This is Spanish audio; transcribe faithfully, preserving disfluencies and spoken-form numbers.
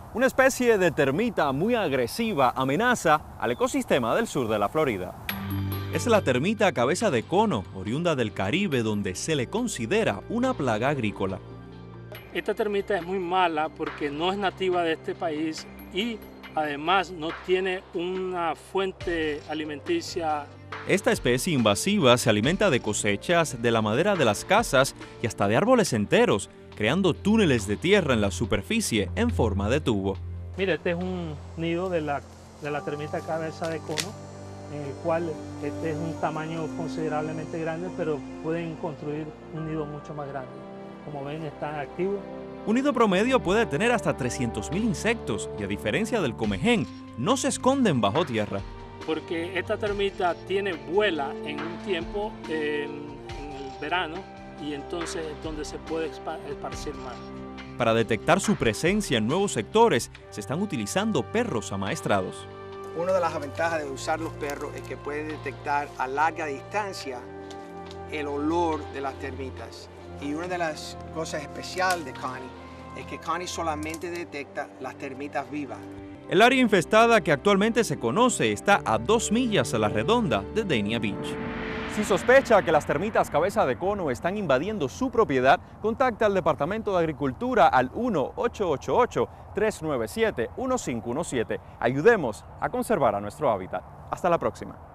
Una especie de termita muy agresiva amenaza al ecosistema del sur de la Florida. Es la termita cabeza de cono, oriunda del Caribe, donde se le considera una plaga agrícola. Esta termita es muy mala porque no es nativa de este país y además no tiene una fuente alimenticia. Esta especie invasiva se alimenta de cosechas, de la madera de las casas y hasta de árboles enteros, creando túneles de tierra en la superficie en forma de tubo. Mira, este es un nido de la, de la termita cabeza de cono, en el cual este es un tamaño considerablemente grande, pero pueden construir un nido mucho más grande. Como ven, están activos. Un nido promedio puede tener hasta trescientos mil insectos y, a diferencia del comején, no se esconden bajo tierra. Porque esta termita tiene vuela en un tiempo, eh, en el verano, y entonces es donde se puede esparcir más. Para detectar su presencia en nuevos sectores, se están utilizando perros amaestrados. Una de las ventajas de usar los perros es que pueden detectar a larga distancia el olor de las termitas. Y una de las cosas especiales de Connie es que Connie solamente detecta las termitas vivas. El área infestada que actualmente se conoce está a dos millas a la redonda de Dania Beach. Si sospecha que las termitas cabeza de cono están invadiendo su propiedad, contacte al Departamento de Agricultura al uno ocho ocho ocho, tres nueve siete, uno cinco uno siete. Ayudemos a conservar a nuestro hábitat. Hasta la próxima.